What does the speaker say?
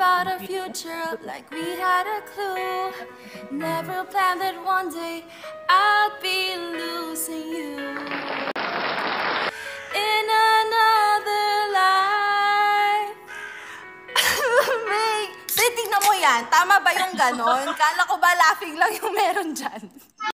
about our future like we had a clue. Never planned that one day I'd be losing you. In another life. May, tingnan mo yan. Tama ba yung ganon? Kala ko ba laughing lang yung meron dyan?